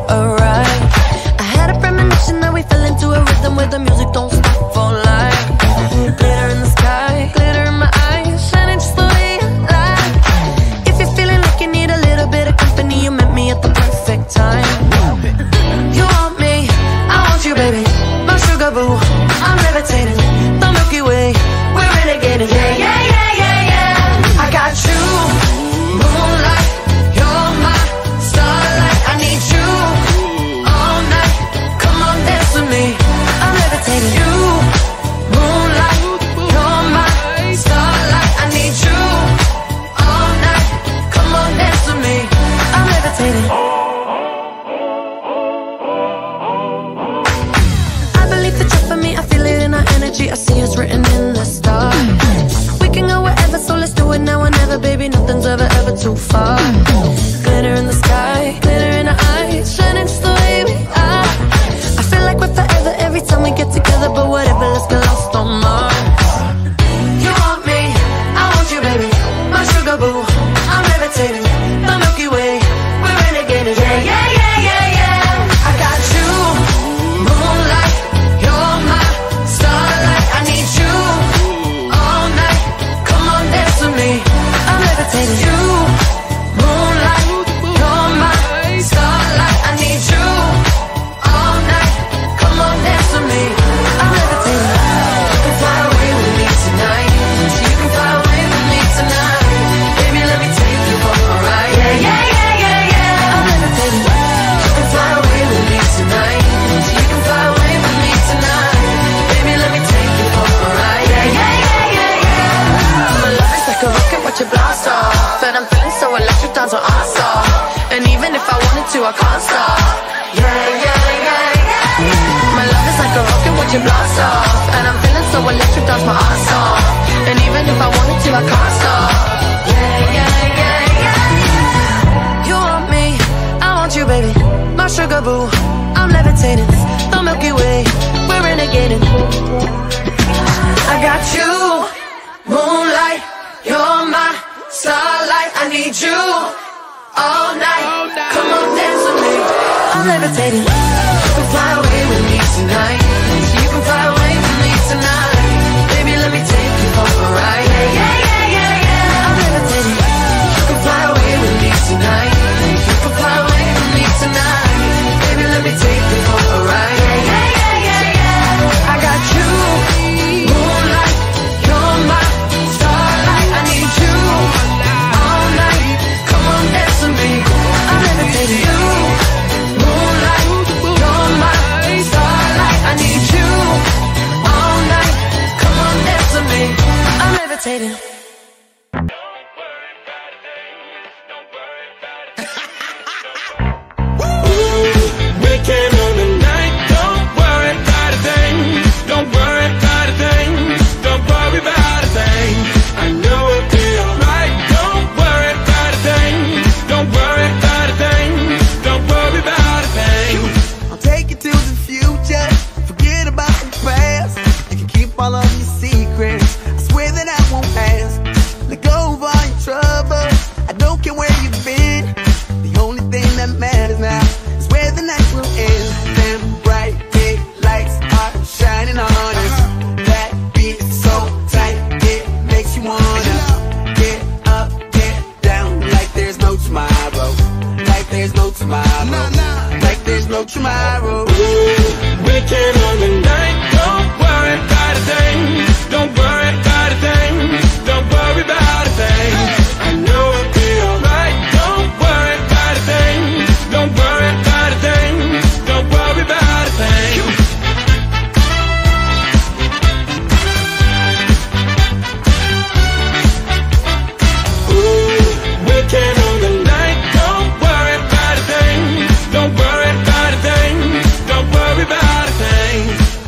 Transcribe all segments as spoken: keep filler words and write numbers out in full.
alright. I had a premonition that we fell into a rhythm where the music don't stop for life. Glitter in the sky, glitter in my eyes, shining just the way I like. If you're feeling like you need a little bit of company, you met me at the perfect time. You want me, I want you, baby, my sugar boo. I'm levitating, the Milky Way, we're renegading. Yeah, yeah, yeah, yeah, yeah. I got you, moonlight, you're my starlight. I need you all night, come on dance with me. I'm levitating. You, moonlight, you're my starlight. I need you all night, come on dance with me. I'm levitating. I believe the trust for me, I feel it in our energy. I see it's written in the stars. We can go wherever, so let's do it now or never, baby. Nothing's ever, ever too far. Glitter in the sky, glitter in our eyes, shining just the way we are. I feel like we're forever every time we get together, but whatever, let's get lost on Mars. You want me, I want you, baby, my sugar boo. I'm levitating, the Milky Way, we're renegading. Yeah, yeah, yeah, yeah, yeah. I got you, moonlight, you're my starlight. I need you all night, come on dance with me. I'm levitating. You, moonlight, you're my starlight. I need you all night, come on dance with me. I'm levitating. You can fly away with me tonight. You can fly away with me tonight. Baby, let me take you for a ride. Yeah, yeah, yeah, yeah, yeah. I'm levitating. You can fly away with me tonight. You can fly away with me tonight. Baby, let me take you for a ride. Yeah, yeah, yeah, yeah, yeah. My love is like a rocket, watch it blast off. And I'm feeling so electric, dance on our song. And even if I wanted to, I can't stop. Yeah, yeah, yeah, yeah. My love is like a rocket, watch it blast off. And I'm feeling so electric, dance my ass off. And even if I wanted to, I can't stop. Yeah, yeah, yeah, yeah. You want me, I want you, baby, my sugar boo. I'm levitating, the Milky Way, we're renegading. I got you, moonlight, you're my starlight. I need you all night, come on dance with me. I'm levitating. You can fly away with me tonight. You can fly away with me tonight. Baby, let me take you for a ride. Yeah, yeah, yeah, yeah, yeah. I'm levitating. You can fly away with me tonight. You can fly away with me tonight. Baby, let me take you for a ride. Yeah, yeah, yeah, yeah, yeah. I got you, moonlight, you're my starlight. I need you all night, come on dance with me. I'm levitating. You, moonlight, you're my starlight. I need you all night, come on dance with me. I'm levitating. Weekend on the night, don't worry about a thing. Don't worry about a thing. Don't worry about a thing. I know it'll be alright. Don't worry about a thing. Don't worry about a thing. Don't worry about a thing. I'll take you to the future. Forget about the past. You can keep all of your secrets. I swear that I won't ask. Let go of all your trouble. I don't care where you've been. The only thing that matters now is where the night will end. Them bright big lights are shining on us. That beat is so tight, it makes you wanna get up, get down, like there's no tomorrow. Like there's no tomorrow. Like there's no tomorrow. Weekend on the night, don't worry about a thing. Don't worry about a thing. Don't worry about a thing. I know it'll be alright. Don't worry about a thing. Don't worry about a thing. Don't worry about a thing. Ooh, weekend on the night, don't worry about a thing. Don't worry about a thing. Don't worry about a thing.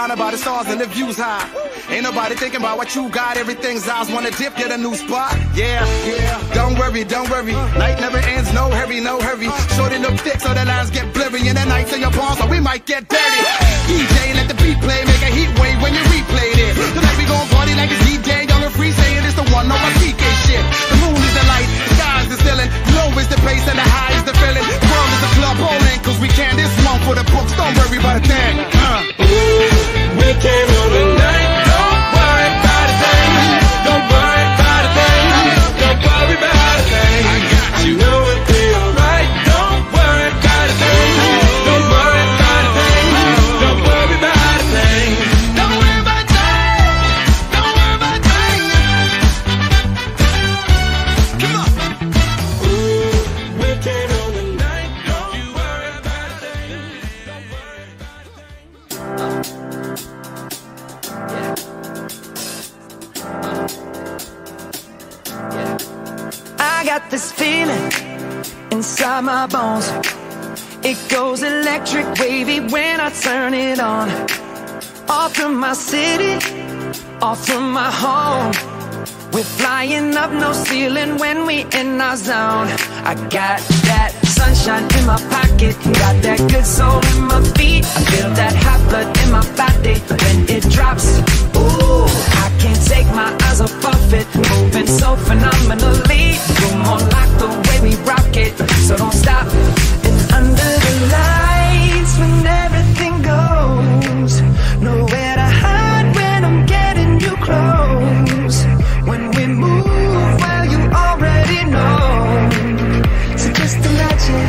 surrounded by the stars and the views high. Ain't nobody thinking about what you got. Everything's ours. Wanna dip, get a new spot. Yeah, yeah. Don't worry, don't worry. Night never ends. No hurry, no hurry. Shorty look thick so the lines get blurry. And the nights in your palms, so we might get dirty. D J, let the beat play. Make a heat wave when you replay it. Tonight we gon' party like it's D J. Young and free, saying it's the one. No more P K shit. The moon is the light. The sky is the ceiling. Low is the bass and the high is the feeling. The world is a club bowling. Cause we can. This one for the books. Don't worry about a thing. Uh. We came on the night. Don't worry about a thing. Don't worry about a thing. Don't worry about a thing. You know it'll be alright. Don't worry about a thing. Don't worry about a thing. Don't worry about a thing. Don't worry about a thing. Don't worry about a thing. Come on. Ooh, we came on the night. Don't you worry about a thing. Don't worry about a thing. I got this feeling inside my bones. It goes electric wavy when I turn it on. Off from my city, off from my home. We're flying up, no ceiling when we in our zone. I got that sunshine in my pocket, got that good soul in my feet. I feel that hot blood in my body when it drops. Ooh, I can't take my eyes off of it, moving so phenomenally. You're more like the way we rock it, so don't stop. And under the lights when everything goes, nowhere to hide when I'm getting you close. When we move, well you already know. So just imagine,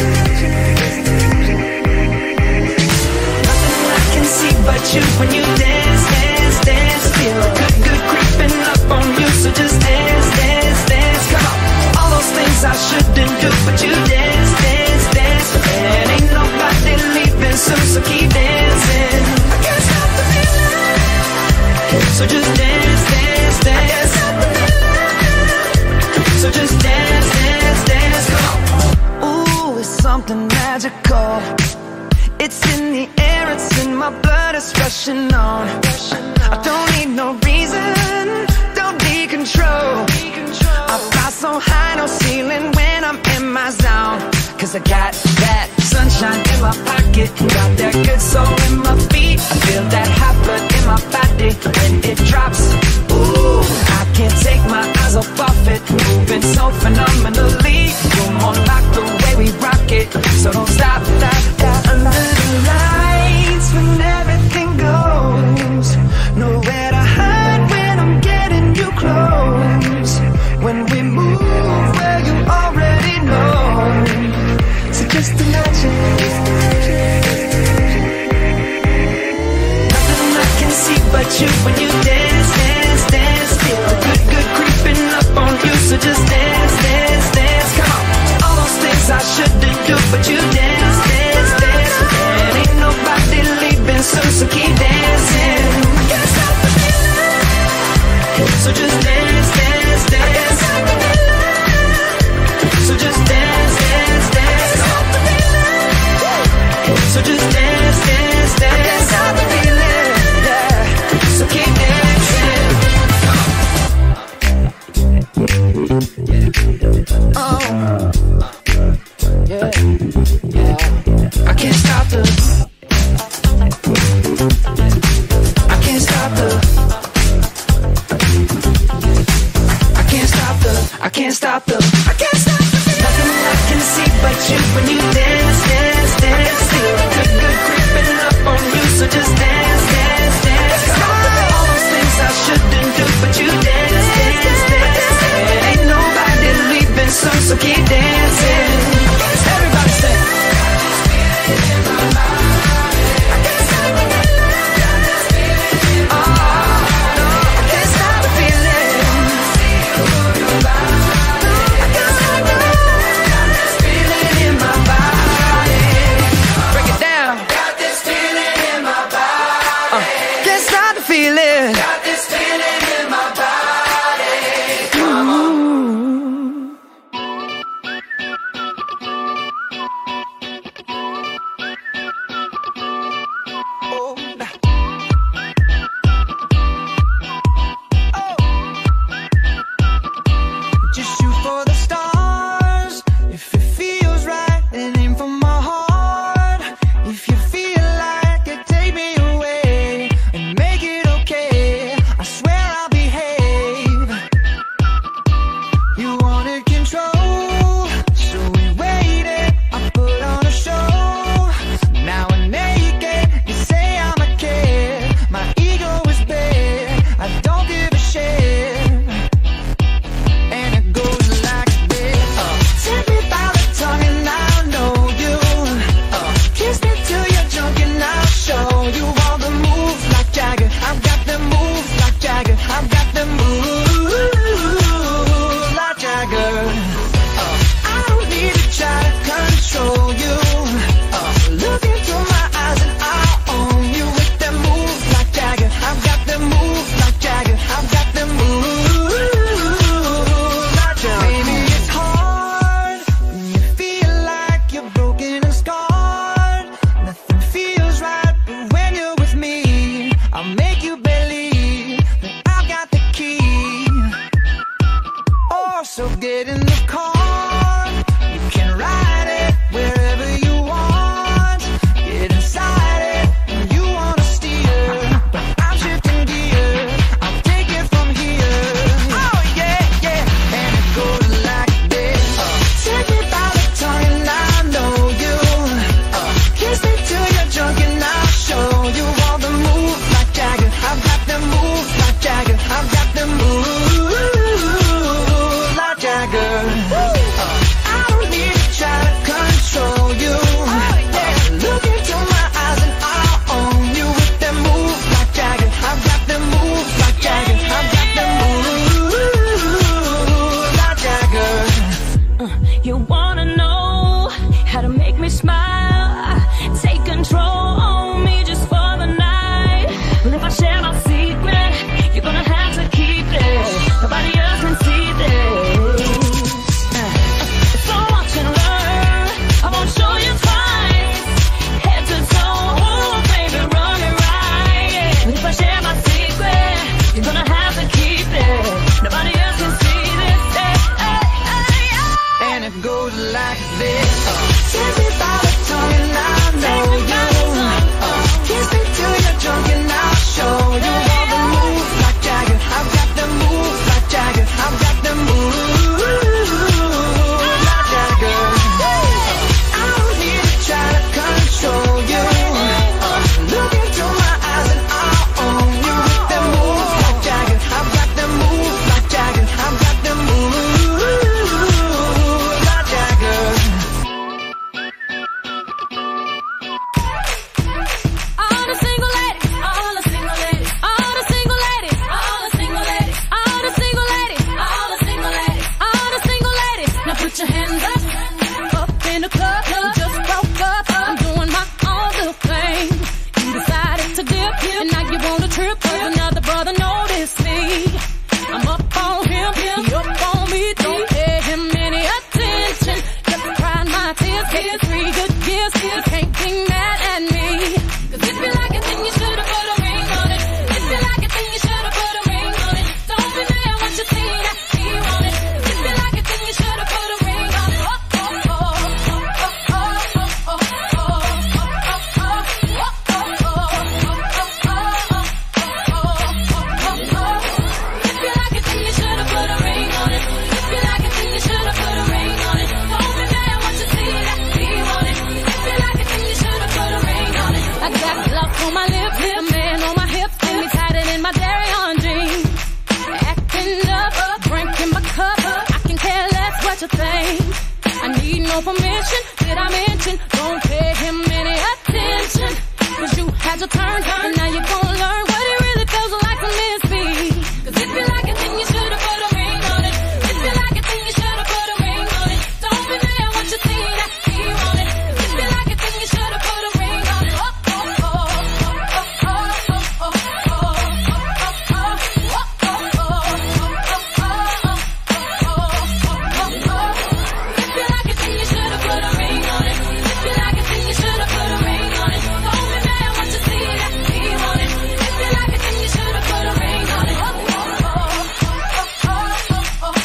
nothing I can see but you when you dance, dance, dance. Feel good, good creeping up on you. So just dance, dance, dance. Come on, all those things I shouldn't do, but you dance, dance, dance. And ain't nobody leaving soon, so keep dancing. I can't stop the feeling. So just dance, dance, dance. So just dance, dance, dance. Come on. Ooh, it's something magical. It's in the air, it's in my blood, it's rushing on. I don't need no reason, don't need control. I fly so high, no ceiling when I'm in my zone. Cause I got that sunshine in my pocket, got that good soul in my feet. I feel that hot blood in my body when it drops. Ooh, I can't take my eyes off of it, moving so phenomenally. You're more like the way we rock it, so don't stop, stop, stop. Under the lights when everything goes, nowhere to hide when I'm getting you close. When we move, well you already know. So just imagine, nothing I can see but you when you dance, dance, dance. Feel good, good creeping up on you. So just dance, dance, dance. Come on, all those things I shouldn't do, but you dance, dance, dance. And ain't nobody leaving soon, so keep dancing. I can't stop the feeling. So just dance, dance, dance. So just dance, dance, dance. So just dance, dance, dance. I can't stop the feeling, yeah. So keep dancing. Oh, yeah, yeah. I can't stop the. I can't stop the. I can't stop the. I can't stop the. I can't stop the. Nothing I can see but you when you dance, dance, dance. Feel good, good creeping up on you. So just dance, dance, dance. All those things I shouldn't do, but you dance, dance, dance. And ain't nobody leaving soon, so keep dancing. Everybody say. You wanna know how to make me smile, take control on me just for the night. But if I share my secret, you're gonna have to keep it. Nobody else can see this. So watch and learn, I won't show you twice. Head to toe, oh baby, run it right. But if I share my secret, you're gonna have to keep it. Nobody else can see this. Hey, hey, hey, hey. And it goes like this. Take me by the tongue and I know you. Uh, kiss me till you're drunk and I'll show you all the moves like Jagger. I've got the moves like Jagger. I've got the moves like Jagger. I don't need to try to control you. Uh, look into my eyes and I'll own you with the moves like Jagger. I've got the moves like Jagger. I've got the moves like Jagger. All the single ladies, all the single ladies, all the single ladies, all the single ladies, all the single ladies, all the single ladies, all the single ladies. Now put your hands up, up in the club. You just broke up. I'm doing my own little thing. You decided to dip, and now you want a trip. 'Cause another brother noticed me. I'm up on him, he up on me. Don't pay him any attention. Just crying my tears, get three good years. You can't be mad at me. 'Cause if you like it, then you should've put a ring on it. If you like it, then you should've put a ring on it. Don't be mad what you see that he want it. If you like it, then you should've put a ring on it. Oh, oh, oh, oh, oh, oh, oh, oh, oh, If you like it, then you should've put a ring on it. If you like it, then you should've put a ring on it. Don't be mad what you see that he want it. If you like it, then you should've put a ring on it. I got love on my lips, a man on my hips, and me tighter than my dairy on jeans. Acting up, drinking my cup. I can care less what you think. I need no permission. Did I mention? Don't pay him any attention. 'Cause you had your turn, and now you're gonna learn what it really feels like to miss me. 'Cause if you like it, then you should've put a ring on it. If you like it, then you should've put a ring on it. Don't be mad what you see that he want it. If you like it, then you should've put a ring on it. Oh, oh, oh, oh, oh, oh, oh, oh, If you like it, then you should've put a ring on it. If you like it, then you should've put a ring on it. Don't be mad what you see that he want it. If you like it, then you should've put a ring on it. Oh, oh, oh, oh, oh, oh,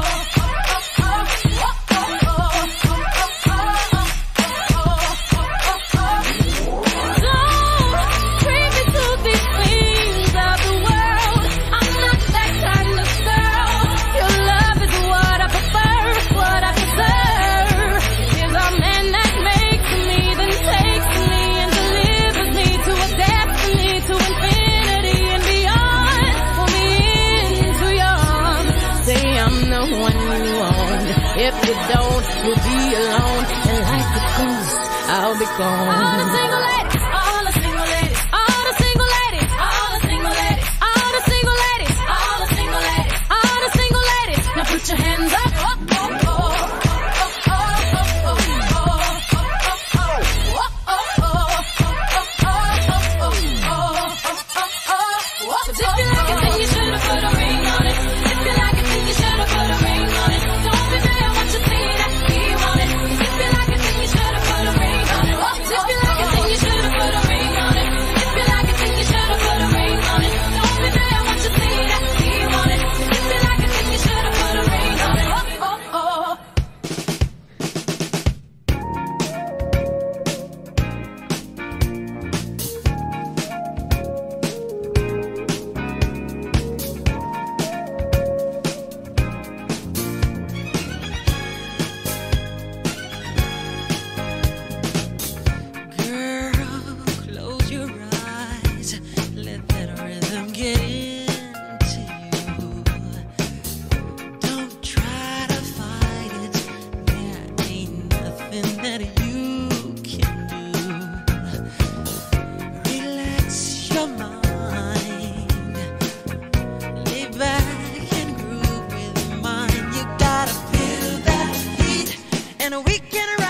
Don't bring me to these things of the world. I'm not that kind of girl. Your love is what I prefer, what I deserve. Here's a man that makes me, then takes me and delivers me to a destiny, to infinity and beyond. Pull me into your arms, say I'm the one you want. If you don't, you'll be alone, and like a ghost, I'll be gone. All the single ladies, all the single ladies, all the single ladies, all the single ladies, all the single ladies, all the single ladies, all the single ladies. Now put your hands up. Oh, oh, oh, oh, oh, oh, Cause if you like it, then you should've put a ring on it. If you like it, then you should've put a ring on it. Don't be mad what you see that he want it. If you like it, then you should've put a ring on it. If you like it, then you should've and we can ride.